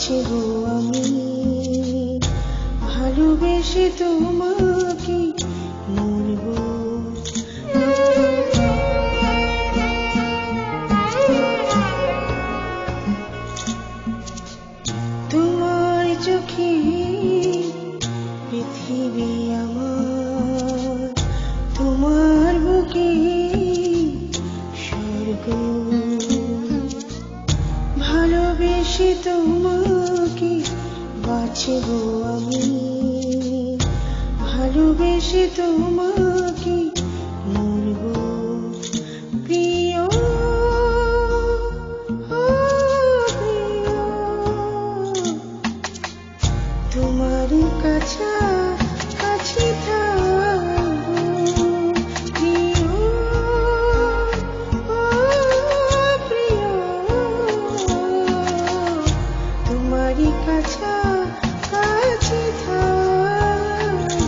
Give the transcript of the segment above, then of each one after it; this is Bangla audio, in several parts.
বাঁচবো আমি ভালোবেসে তোমাকে মরবো। তোমার চোখে পৃথিবী আমার, তোমার বুকে স্বর্গ। ভালোবেসে তোমাকে বাঁচবো আমি ভালোবেসে তোমাকে মরবো। প্রিয় প্রিয় তোমার কাছাকাছি থাকবো। প্রিয় প্রিয় তোমার কাছাকাছি থাকবো।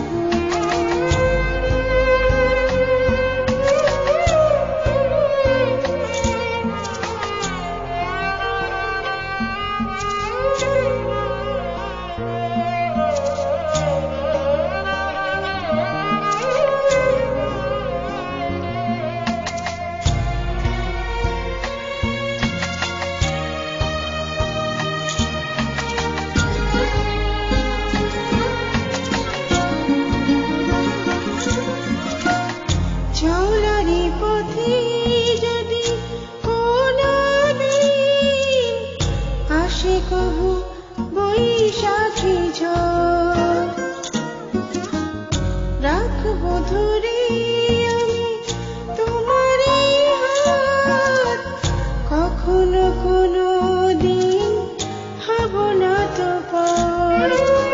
চলারি পথে যদি কোনো দিন আসে কবু বৈশাখী ঝড়, রাখবো ধরে আমি তোমারই হাত। কখনো কোনো দিন হব না তো পর।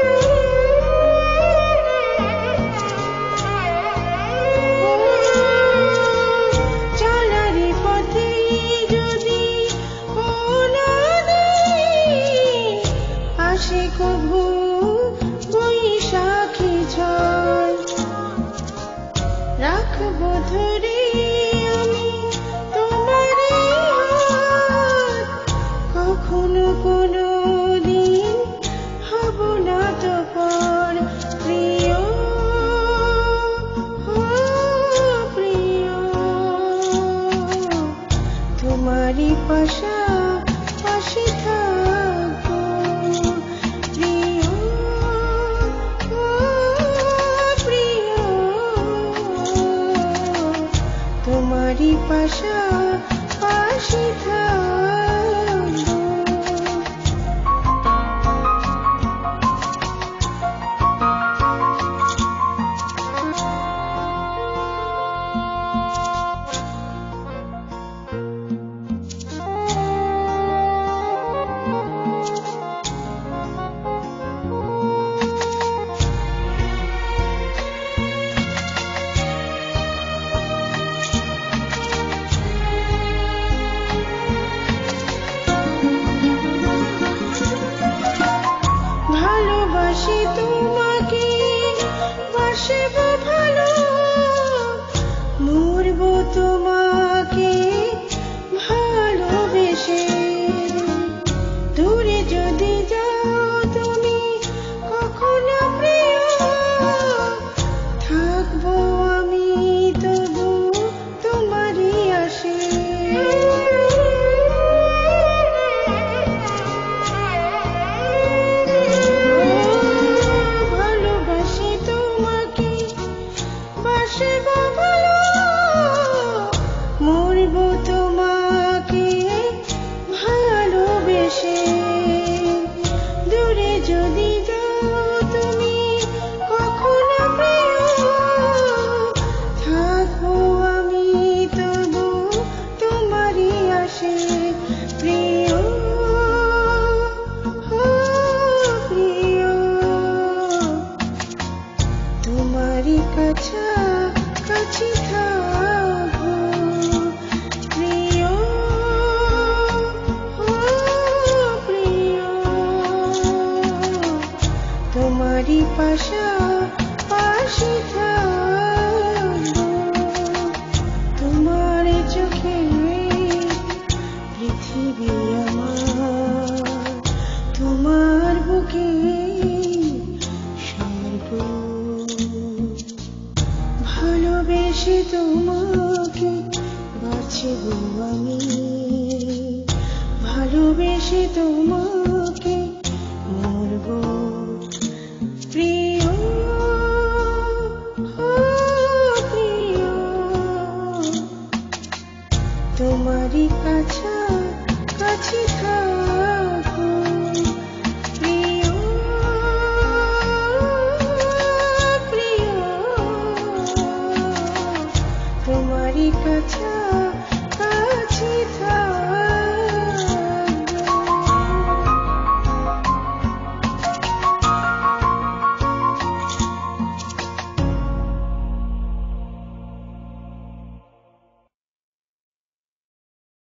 চলারি পথে যদি কোনো দিন আসে কবু বৈশাখী ঝড়, রাখবো ধরে আমি তোমারই হাত। কখনো কোনো দিন হব না তো পর। প্রিয় প্রিয় তোমারই পাশাপাশি থাকবো। প্রিয় প্রিয় তোমারই পাশাপাশি থাকবো। বাঁচবো আমি ভালোবেসে তোমায়।